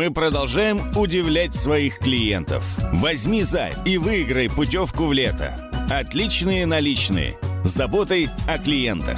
Мы продолжаем удивлять своих клиентов. Возьми займ и выиграй путевку в лето. Отличные наличные. С заботой о клиентах.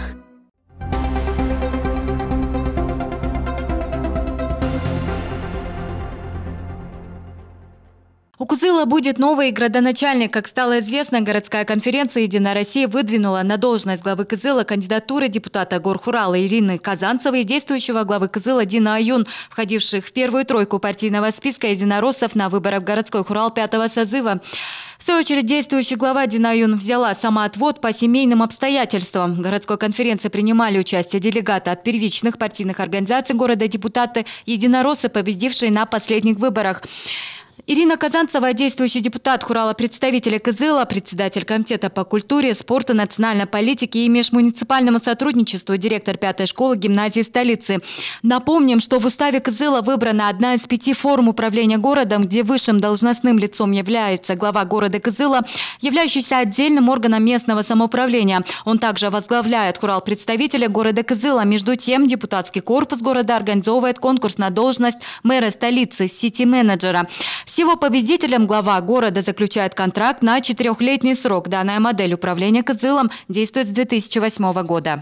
У Кызыла будет новый градоначальник. Как стало известно, городская конференция «Единая Россия» выдвинула на должность главы Кызыла кандидатуры депутата Горхурала Ирины Казанцевой и действующего главы Кызыла Дина Аюн, входивших в первую тройку партийного списка единороссов на выборах в городской хурал 5-го созыва. В свою очередь, действующий глава Дина Аюн взяла самоотвод по семейным обстоятельствам. В городской конференции принимали участие делегаты от первичных партийных организаций города, депутаты, единороссы, победившие на последних выборах. Ирина Казанцева, действующий депутат хурала представителя Кызыла, председатель комитета по культуре, спорту, национальной политике и межмуниципальному сотрудничеству, директор 5-й школы гимназии столицы. Напомним, что в уставе Кызыла выбрана одна из 5 форм управления городом, где высшим должностным лицом является глава города Кызыла, являющийся отдельным органом местного самоуправления. Он также возглавляет хурал представителя города Кызыла. Между тем, депутатский корпус города организовывает конкурс на должность мэра столицы, сити-менеджера. С его победителем глава города заключает контракт на 4-летний срок. Данная модель управления Кызылом действует с 2008 года.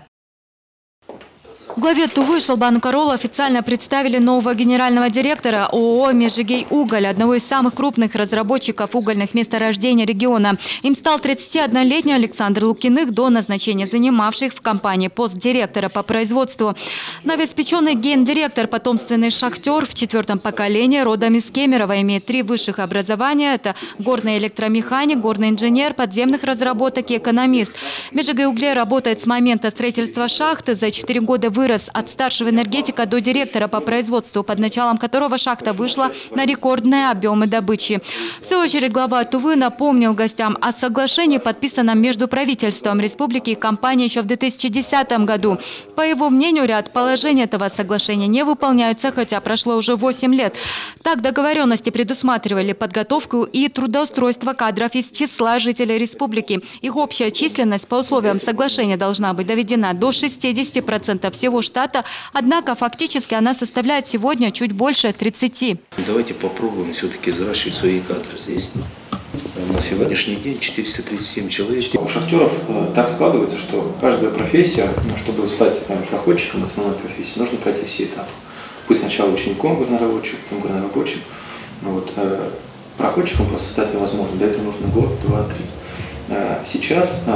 В главе Тувы Шалбану Каролу официально представили нового генерального директора ООО «Межигей-Уголь», одного из самых крупных разработчиков угольных месторождений региона. Им стал 31-летний Александр Лукиных, до назначения занимавших в компании пост директора по производству. Новоиспеченный гендиректор, потомственный шахтер в 4-м поколении, родом из Кемерово, имеет 3 высших образования. Это горный электромеханик, горный инженер, подземных разработок и экономист. «Межигей-Угле» работает с момента строительства шахты. За 4 года вырос от старшего энергетика до директора по производству, под началом которого шахта вышла на рекордные объемы добычи. В свою очередь, глава Тувы напомнил гостям о соглашении, подписанном между правительством республики и компанией еще в 2010 году. По его мнению, ряд положений этого соглашения не выполняются, хотя прошло уже 8 лет. Так, договоренности предусматривали подготовку и трудоустройство кадров из числа жителей республики. Их общая численность по условиям соглашения должна быть доведена до 60% всего штата, однако фактически она составляет сегодня чуть больше 30. Давайте попробуем все-таки взращивать свои кадры здесь. На сегодняшний день 437 человек. У шахтеров так складывается, что каждая профессия, чтобы стать проходчиком основной профессии, нужно пройти все этапы. Быть сначала учеником горнорабочим, потом горнорабочим. Вот. Проходчиком просто стать невозможно. Для этого нужно год, 2, 3. Сейчас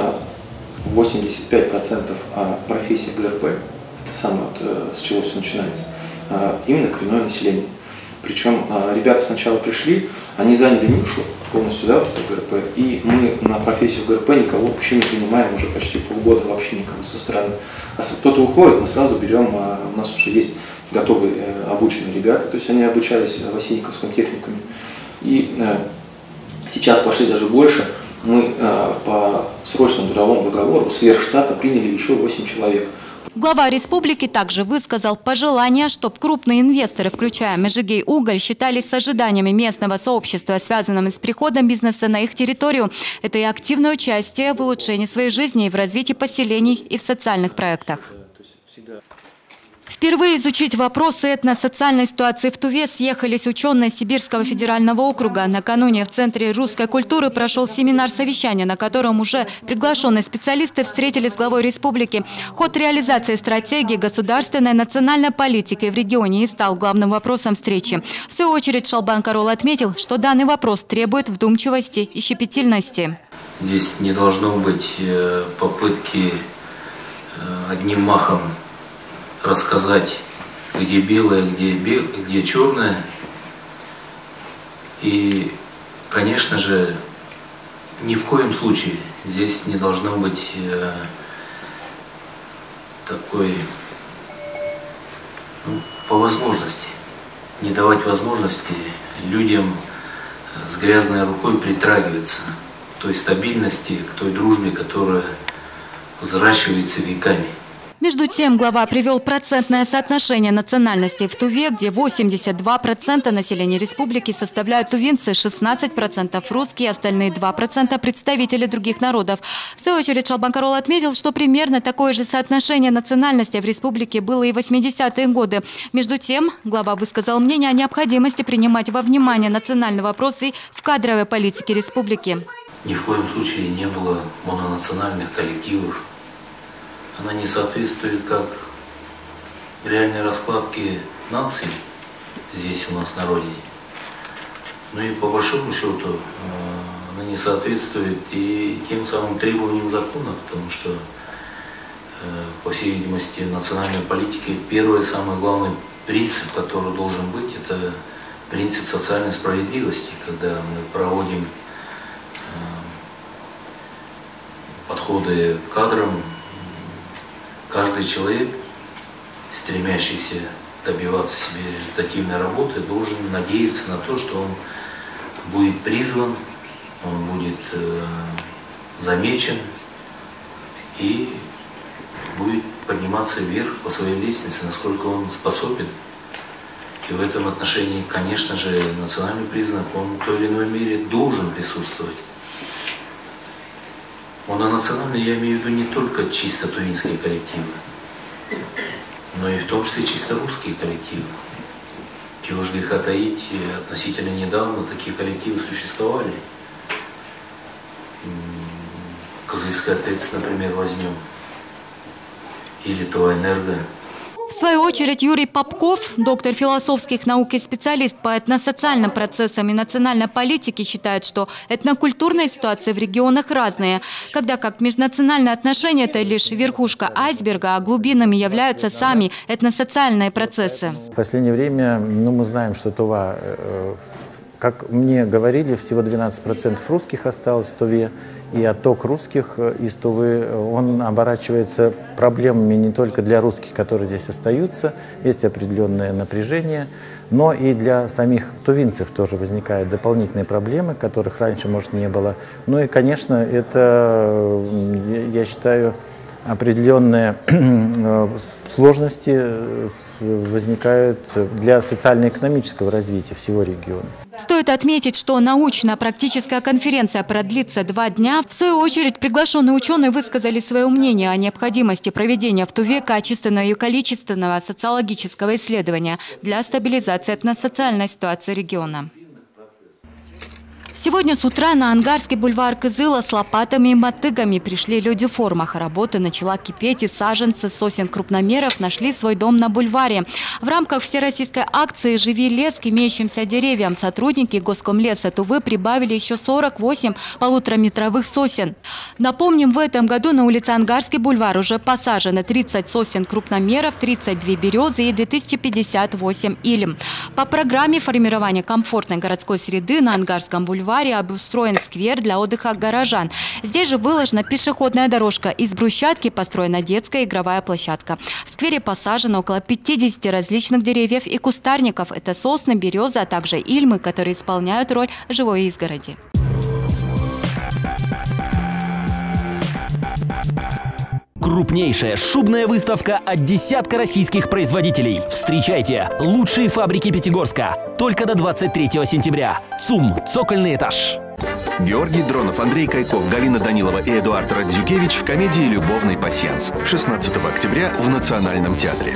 85% профессий ГРП, это самое, с чего все начинается, именно коренное население. Причем ребята сначала пришли, они заняли нишу полностью, да, вот это ГРП, и мы на профессию ГРП никого вообще не принимаем уже почти полгода, вообще никого со стороны. А кто-то уходит, мы сразу берем, у нас уже есть готовые обученные ребята, то есть они обучались в Осинниковском техникуме. И сейчас пошли даже больше. Мы по срочному трудовому договору сверх штата приняли еще 8 человек. Глава республики также высказал пожелание, чтобы крупные инвесторы, включая Межигей-Уголь, считались с ожиданиями местного сообщества, связанными с приходом бизнеса на их территорию. Это и активное участие в улучшении своей жизни и в развитии поселений и в социальных проектах. Впервые изучить вопросы этносоциальной ситуации в Туве съехались ученые Сибирского федерального округа. Накануне в Центре русской культуры прошел семинар-совещание, на котором уже приглашенные специалисты встретились с главой республики. Ход реализации стратегии государственной национальной политики в регионе и стал главным вопросом встречи. В свою очередь Шалбан Карол отметил, что данный вопрос требует вдумчивости и щепетильности. Здесь не должно быть попытки одним махом рассказать, где белое, где черное. И, конечно же, ни в коем случае здесь не должно быть такой, по возможности, не давать возможности людям с грязной рукой притрагиваться к той стабильности, к той дружбе, которая взращивается веками. Между тем, глава привел процентное соотношение национальностей в Туве, где 82% населения республики составляют тувинцы, 16% русские, остальные 2% представители других народов. В свою очередь Шалбан Карол отметил, что примерно такое же соотношение национальностей в республике было и в 80-е годы. Между тем, глава высказал мнение о необходимости принимать во внимание национальный вопрос и в кадровой политике республики. Ни в коем случае не было мононациональных коллективов. Она не соответствует как реальной раскладке наций здесь у нас на родине. Ну и по большому счету она не соответствует и тем самым требованиям закона, потому что, по всей видимости, в национальной политике первый, самый главный принцип, который должен быть, это принцип социальной справедливости, когда мы проводим подходы к кадрам. Каждый человек, стремящийся добиваться себе результативной работы, должен надеяться на то, что он будет призван, он будет замечен и будет подниматься вверх по своей лестнице, насколько он способен. И в этом отношении, конечно же, национальный признак, он в той или иной мере должен присутствовать. Мононациональный я имею в виду не только чисто тувинские коллективы, но и в том числе чисто русские коллективы. Чего ж греха таить, относительно недавно такие коллективы существовали. Кызыльская ТЭЦ, например, возьмем, или Тувэнерго. В свою очередь Юрий Попков, доктор философских наук и специалист по этносоциальным процессам и национальной политике, считает, что этнокультурные ситуации в регионах разные, когда как межнациональные отношения – это лишь верхушка айсберга, а глубинами являются сами этносоциальные процессы. В последнее время мы знаем, что Тува, как мне говорили, всего 12% русских осталось в Туве. И отток русских из Тувы, он оборачивается проблемами не только для русских, которые здесь остаются, есть определенное напряжение, но и для самих тувинцев тоже возникают дополнительные проблемы, которых раньше, может, не было. Ну и, конечно, это, я считаю, определенные сложности возникают для социально-экономического развития всего региона. Стоит отметить, что научно-практическая конференция продлится 2 дня. В свою очередь, приглашенные ученые высказали свое мнение о необходимости проведения в Туве качественного и количественного социологического исследования для стабилизации этносоциальной ситуации региона. Сегодня с утра на Ангарский бульвар Кызыла с лопатами и мотыгами пришли люди в формах. Работа начала кипеть, и саженцы сосен крупномеров нашли свой дом на бульваре. В рамках всероссийской акции «Живи лес» к имеющимся деревьям сотрудники Госкомлеса Тувы прибавили еще 48 полутораметровых сосен. Напомним, в этом году на улице Ангарский бульвар уже посажено 30 сосен крупномеров, 32 березы и 2058 илем. По программе формирования комфортной городской среды на Ангарском бульваре обустроен сквер для отдыха горожан. Здесь же выложена пешеходная дорожка. Из брусчатки построена детская игровая площадка. В сквере посажено около 50 различных деревьев и кустарников. Это сосны, березы, а также ильмы, которые исполняют роль живой изгороди. Крупнейшая шубная выставка от десятка российских производителей. Встречайте лучшие фабрики Пятигорска. Только до 23 сентября. ЦУМ. Цокольный этаж. Георгий Дронов, Андрей Кайков, Галина Данилова и Эдуард Радзюкевич в комедии «Любовный пасьянс». 16 октября в Национальном театре.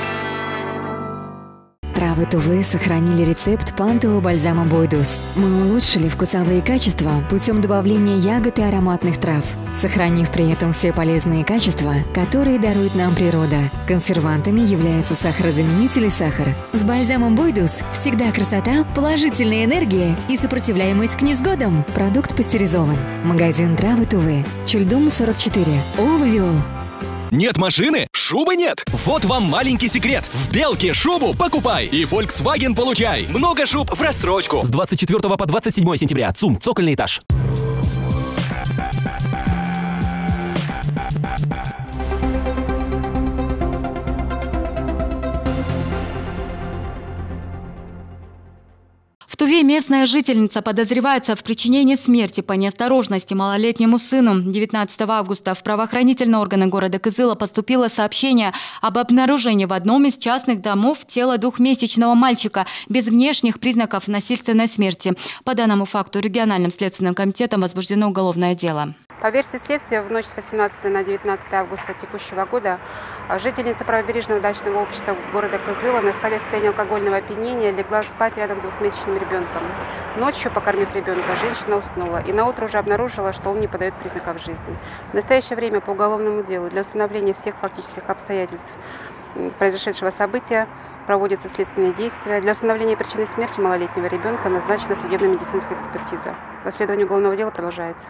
Травы Тувы сохранили рецепт пантового бальзама Бойдус. Мы улучшили вкусовые качества путем добавления ягод и ароматных трав, сохранив при этом все полезные качества, которые дарует нам природа. Консервантами являются сахарозаменители сахар. С бальзамом Бойдус всегда красота, положительная энергия и сопротивляемость к невзгодам. Продукт пастеризован. Магазин Травы Тувы. Чульдум 44. Ововиол. Нет машины? Шубы нет! Вот вам маленький секрет. В Белке шубу покупай и Volkswagen получай. Много шуб в рассрочку. С 24 по 27 сентября. ЦУМ. Цокольный этаж. В Туве местная жительница подозревается в причинении смерти по неосторожности малолетнему сыну. 19 августа в правоохранительные органы города Кызыла поступило сообщение об обнаружении в одном из частных домов тела двухмесячного мальчика без внешних признаков насильственной смерти. По данному факту региональным следственным комитетом возбуждено уголовное дело. По версии следствия, в ночь с 18 на 19 августа текущего года жительница правобережного дачного общества города Кызыла, находясь в состоянии алкогольного опьянения, легла спать рядом с двухмесячным ребенком. Ночью, покормив ребенка, женщина уснула и наутро уже обнаружила, что он не подает признаков жизни. В настоящее время по уголовному делу для установления всех фактических обстоятельств произошедшего события проводятся следственные действия. Для установления причины смерти малолетнего ребенка назначена судебно-медицинская экспертиза. Расследование уголовного дела продолжается.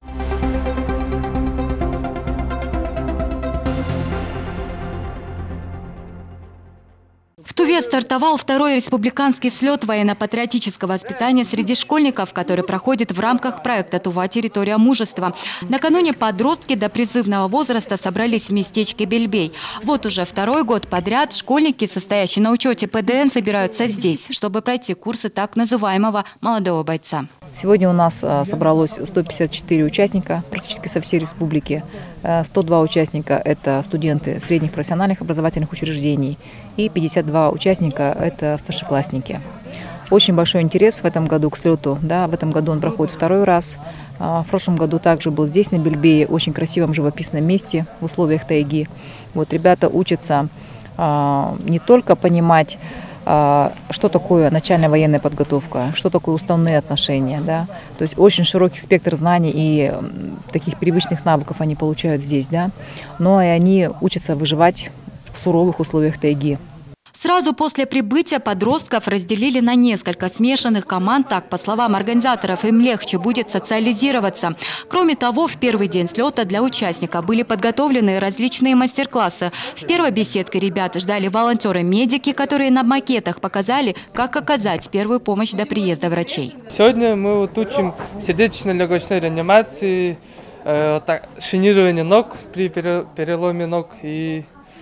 В Туве стартовал второй республиканский слет военно-патриотического воспитания среди школьников, который проходит в рамках проекта «Тува. Территория мужества». Накануне подростки до призывного возраста собрались в местечке Бельбей. Вот уже второй год подряд школьники, состоящие на учете ПДН, собираются здесь, чтобы пройти курсы так называемого молодого бойца. Сегодня у нас собралось 154 участника практически со всей республики. 102 участника – это студенты средних профессиональных образовательных учреждений и 52 участника – это старшеклассники. Очень большой интерес в этом году к слету. Да, в этом году он проходит второй раз. В прошлом году также был здесь, на Бельбее, очень красивом живописном месте в условиях тайги. Вот ребята учатся не только понимать, что такое начальная военная подготовка, что такое уставные отношения. Да? То есть очень широкий спектр знаний и таких привычных навыков они получают здесь. Да? Но и они учатся выживать в суровых условиях тайги. Сразу после прибытия подростков разделили на несколько смешанных команд. Так, по словам организаторов, им легче будет социализироваться. Кроме того, в первый день слета для участников были подготовлены различные мастер-классы. В первой беседке ребята ждали волонтеры-медики, которые на макетах показали, как оказать первую помощь до приезда врачей. Сегодня мы вот учим сердечно-легочной реанимации, шинирование ног при переломе ног и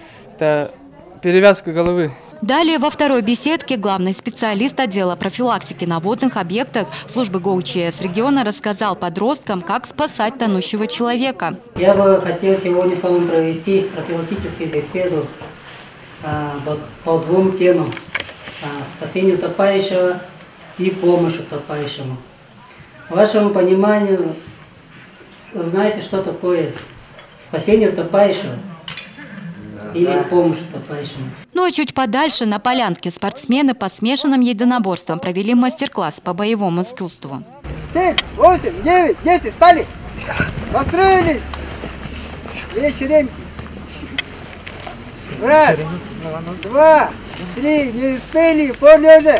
перевязка головы. Далее во второй беседке главный специалист отдела профилактики на водных объектах службы ГОУЧС региона рассказал подросткам, как спасать тонущего человека. Я бы хотел сегодня с вами провести профилактическую беседу по двум темам: спасению утопающего и помощь утопающему. По вашему пониманию, вы знаете, что такое спасение утопающего или помощь утопающему? Ну а чуть подальше на полянке спортсмены по смешанным единоборствам провели мастер-класс по боевому искусству. 7, 8, 9, 10, стали! Построились! Две шеренги. Раз, два, три, не успели, полежа!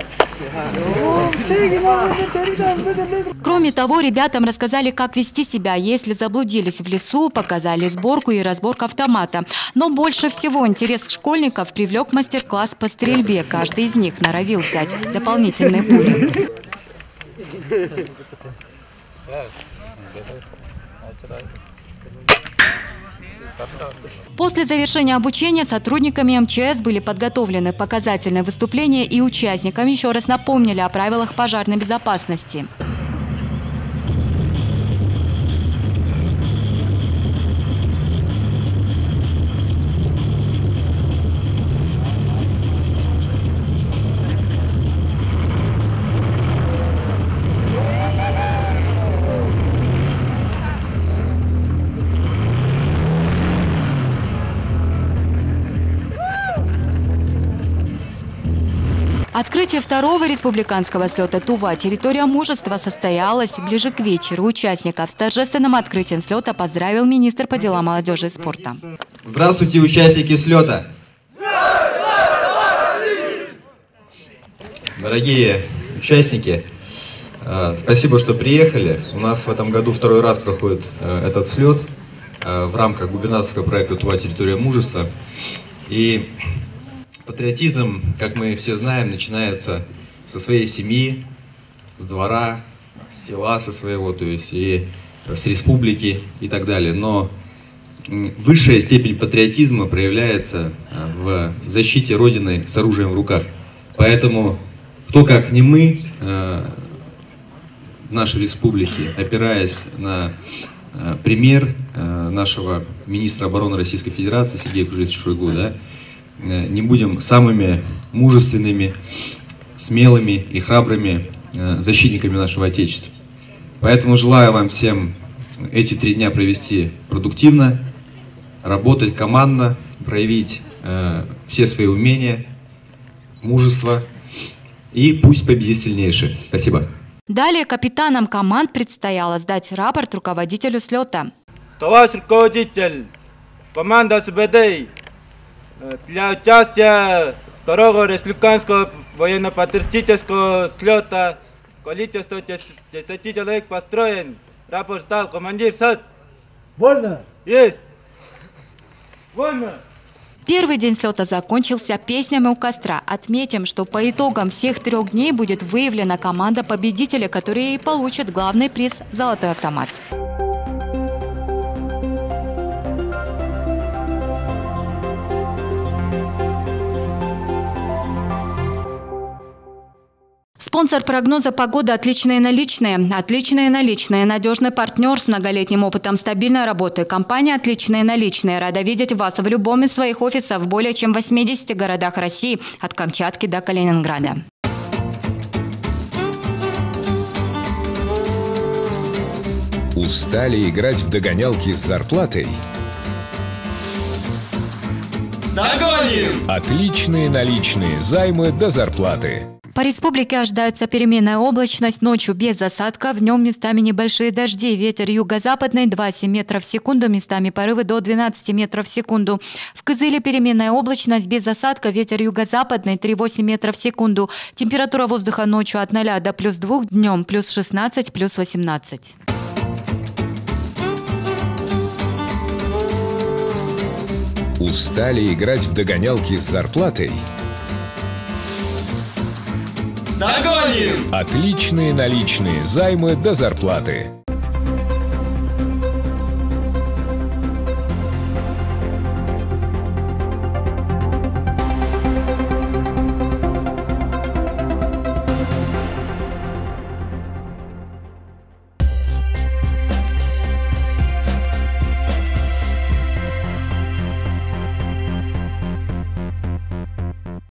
Кроме того, ребятам рассказали, как вести себя, если заблудились в лесу, показали сборку и разборку автомата. Но больше всего интерес школьников привлек мастер-класс по стрельбе. Каждый из них норовил взять дополнительные пули. После завершения обучения сотрудниками МЧС были подготовлены показательные выступления, и участникам еще раз напомнили о правилах пожарной безопасности. Открытие второго республиканского слета «Тува. Территория мужества» состоялось ближе к вечеру. Участников с торжественным открытием слета поздравил министр по делам молодежи и спорта. Здравствуйте, участники слета! Дорогие участники, спасибо, что приехали. У нас в этом году второй раз проходит этот слет в рамках губернаторского проекта «Тува. Территория мужества». И патриотизм, как мы все знаем, начинается со своей семьи, с двора, с села со своего, то есть и с республики и так далее. Но высшая степень патриотизма проявляется в защите Родины с оружием в руках. Поэтому кто как не мы в нашей республике, опираясь на пример нашего министра обороны Российской Федерации Сергея Кужевича Шойгу, да, не будем самыми мужественными, смелыми и храбрыми защитниками нашего Отечества. Поэтому желаю вам всем эти 3 дня провести продуктивно, работать командно, проявить все свои умения, мужество, и пусть победит сильнейший. Спасибо. Далее капитанам команд предстояло сдать рапорт руководителю слета. Товарищ руководитель, команда СБД, для участия 2-го республиканского военно-патриотического слета количество 10 человек построен. Рапорт сдал командир САД. Вольно. Есть. Вольно. Первый день слета закончился песнями у костра. Отметим, что по итогам всех 3 дней будет выявлена команда победителя, которые и получат главный приз «Золотой автомат». Спонсор прогноза погоды «Отличные наличные». «Отличные наличные» – надежный партнер с многолетним опытом стабильной работы. Компания «Отличные наличные» рада видеть вас в любом из своих офисов в более чем 80 городах России, от Камчатки до Калининграда. Устали играть в догонялки с зарплатой? Догоним! Отличные наличные займы до зарплаты. По республике ожидается переменная облачность, ночью без осадков, днем местами небольшие дожди, ветер юго-западный 2,7 метров в секунду, местами порывы до 12 метров в секунду. В Кызыле переменная облачность без осадка, ветер юго-западный 3,8 метров в секунду. Температура воздуха ночью от 0 до +2, днем +16, +18. Устали играть в догонялки с зарплатой? Догоним! Отличные наличные займы до зарплаты.